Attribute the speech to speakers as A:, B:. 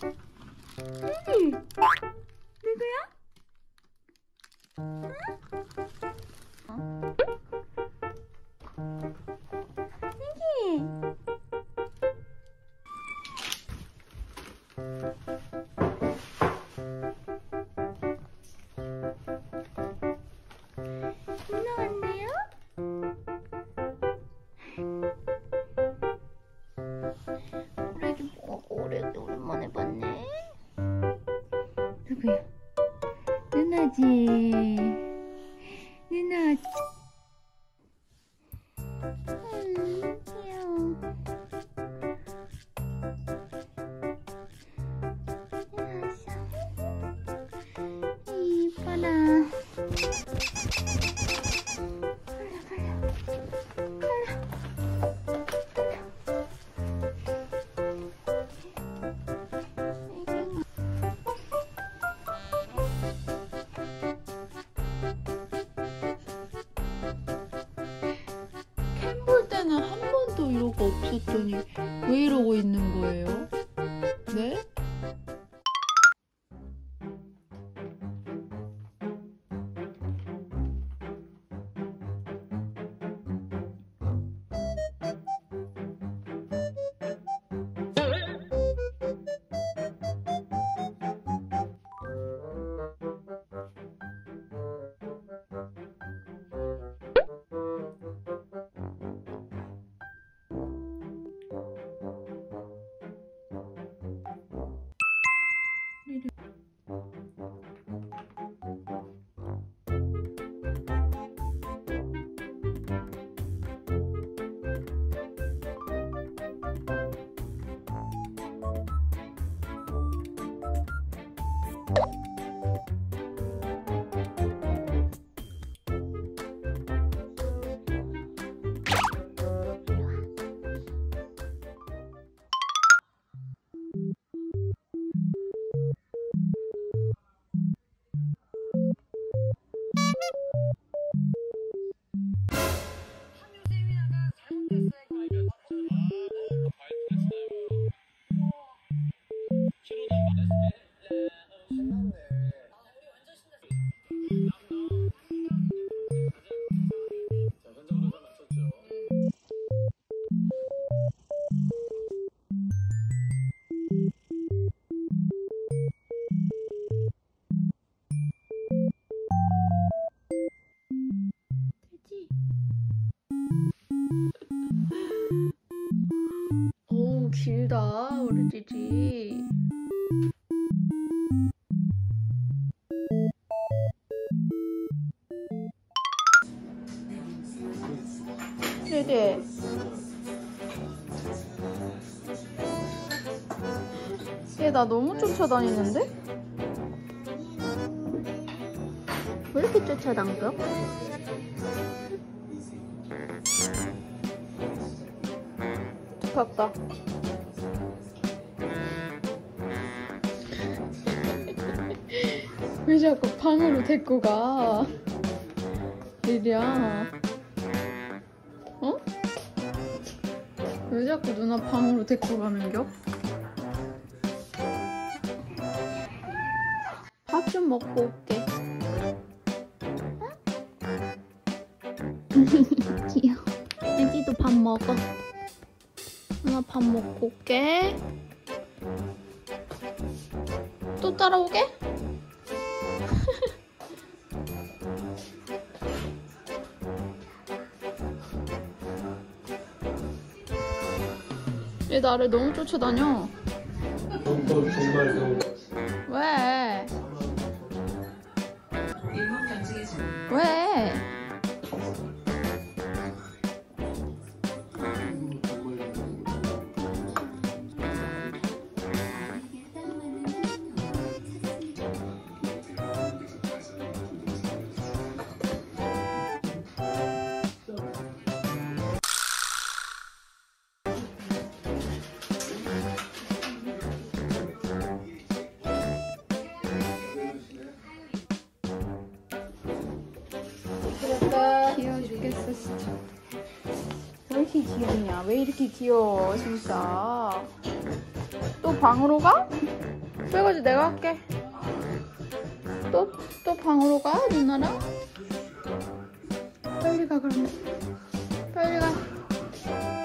A: 누구야? 여기. 누나 왔네요? 오래기 뭐고 오래기 오랜만에 봤네. 누구야? 누나지. 누나. 귀여워. 이뻐라.
B: 캠 볼 때는 한 번도 이러고 없었더니 왜 이러고 있는 거예요? 네? 오, 길다, 우리 찌지. 네네. 얘 나 너무 쫓아다니는데?
A: 왜 이렇게 쫓아당겨?
B: 두껍다. 왜 자꾸 방으로 데리고 가? 리리야. 어? 왜 자꾸 누나 방으로 데리고 가는겨? 밥 좀 먹고 올게.
A: 귀여워. 애기도 밥 먹어.
B: 누나 밥 먹고 올게. 또 따라오게? 얘 나를 너무 쫓아다녀.
C: 정말
B: 왜? 왜?
A: 그럴까?
B: 귀여워 죽겠어 진짜.
A: 어이,
B: 이렇게 귀엽냐? 왜 이렇게 귀여워 진짜? 또 방으로 가? 설거지 내가 할게. 또 방으로 가? 누나랑? 빨리 가 그러면. 빨리 가.